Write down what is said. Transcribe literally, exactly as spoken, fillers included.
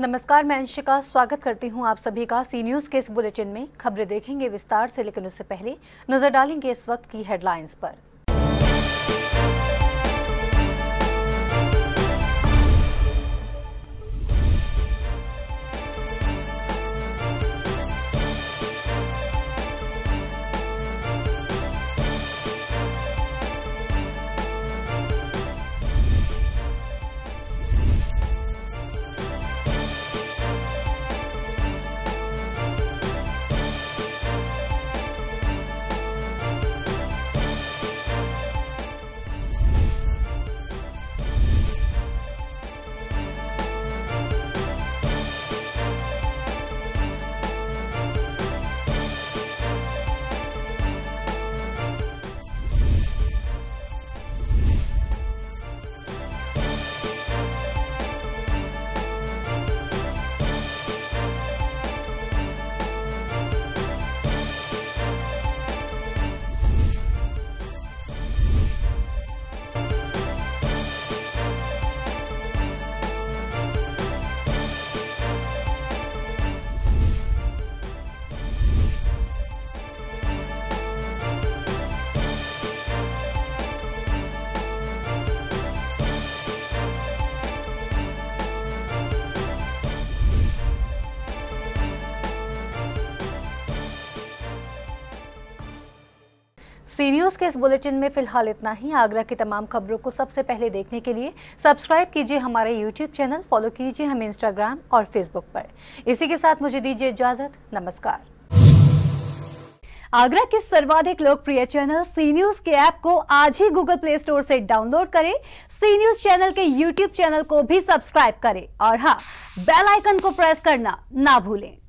नमस्कार, मैं अंशिका स्वागत करती हूं आप सभी का सी न्यूज के इस बुलेटिन में। खबरें देखेंगे विस्तार से, लेकिन उससे पहले नजर डालेंगे इस वक्त की हेडलाइंस पर। सी न्यूज के इस बुलेटिन में फिलहाल इतना ही। आगरा की तमाम खबरों को सबसे पहले देखने के लिए सब्सक्राइब कीजिए हमारे यूट्यूब चैनल, फॉलो कीजिए हमें इंस्टाग्राम और फेसबुक पर। इसी के साथ मुझे दीजिए इजाजत। नमस्कार। आगरा के सर्वाधिक लोकप्रिय चैनल सी न्यूज के ऐप को आज ही गूगल प्ले स्टोर से डाउनलोड करें। सी न्यूज चैनल के यूट्यूब चैनल को भी सब्सक्राइब करें और हाँ, बेल आइकन को प्रेस करना ना भूलें।